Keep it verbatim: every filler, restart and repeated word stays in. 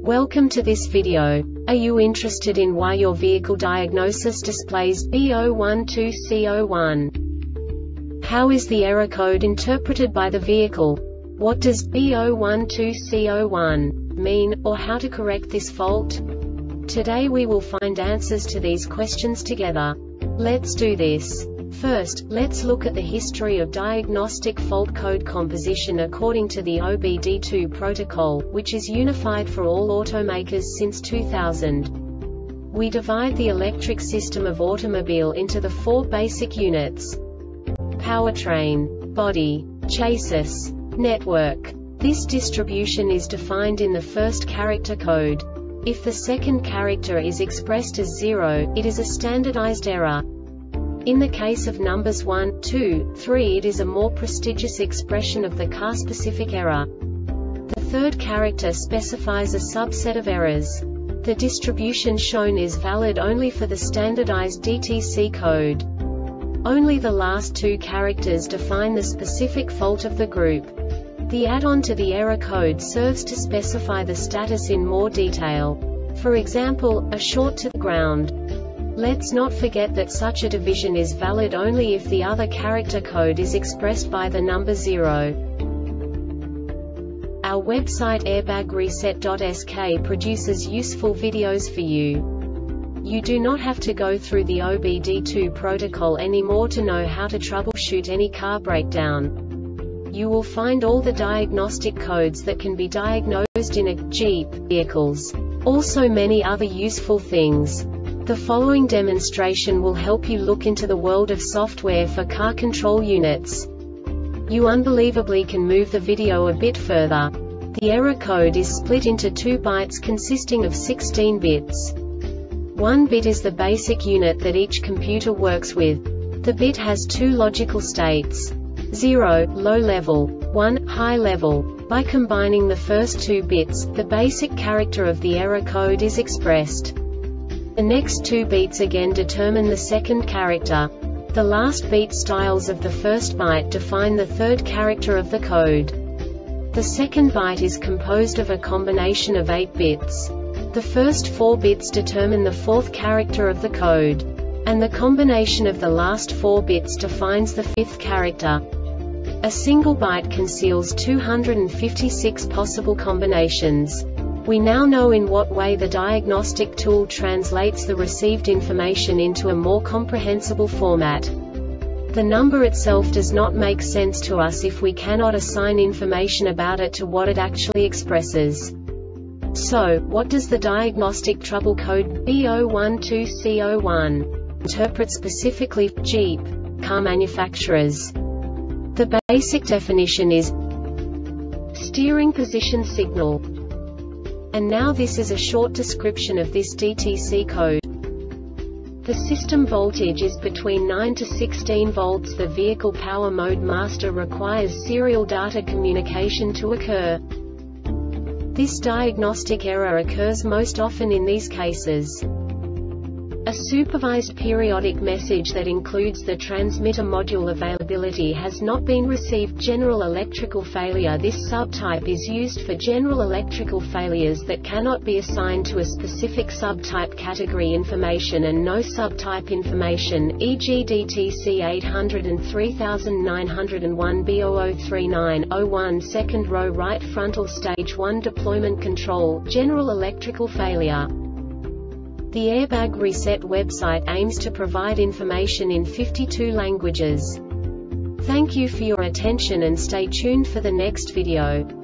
Welcome to this video. Are you interested in why your vehicle diagnosis displays B zero one two C zero one? How is the error code interpreted by the vehicle? What does B zero one two C zero one mean, or how to correct this fault? Today we will find answers to these questions together. Let's do this. First, let's look at the history of diagnostic fault code composition according to the O B D two protocol, which is unified for all automakers since two thousand. We divide the electric system of automobile into the four basic units: powertrain, body, chassis, network. This distribution is defined in the first character code. If the second character is expressed as zero, it is a standardized error. In the case of numbers one, two, three, it is a more prestigious expression of the car-specific error. The third character specifies a subset of errors. The distribution shown is valid only for the standardized D T C code. Only the last two characters define the specific fault of the group. The add-on to the error code serves to specify the status in more detail. For example, a short to the ground. Let's not forget that such a division is valid only if the other character code is expressed by the number zero. Our website airbag reset dot S K produces useful videos for you. You do not have to go through the O B D two protocol anymore to know how to troubleshoot any car breakdown. You will find all the diagnostic codes that can be diagnosed in a Jeep vehicles. Also many other useful things. The following demonstration will help you look into the world of software for car control units. You unbelievably can move the video a bit further. The error code is split into two bytes consisting of sixteen bits. One bit is the basic unit that each computer works with. The bit has two logical states: zero, low level, one, high level. By combining the first two bits, the basic character of the error code is expressed. The next two beats again determine the second character. The last beat styles of the first byte define the third character of the code. The second byte is composed of a combination of eight bits. The first four bits determine the fourth character of the code. And the combination of the last four bits defines the fifth character. A single byte conceals two hundred fifty-six possible combinations. We now know in what way the diagnostic tool translates the received information into a more comprehensible format. The number itself does not make sense to us if we cannot assign information about it to what it actually expresses. So, what does the diagnostic trouble code B zero one two C zero one interpret specifically for Jeep car manufacturers? The basic definition is steering position signal. And now this is a short description of this D T C code. The system voltage is between nine to sixteen volts. The vehicle power mode master requires serial data communication to occur. This diagnostic error occurs most often in these cases: a supervised periodic message that includes the transmitter module availability has not been received. General electrical failure. This subtype is used for general electrical failures that cannot be assigned to a specific subtype category information and no subtype information, for example D T C eight hundred three nine oh one B zero zero three nine oh one second row right frontal stage one deployment control. General electrical failure. The Airbag Reset website aims to provide information in fifty-two languages. Thank you for your attention and stay tuned for the next video.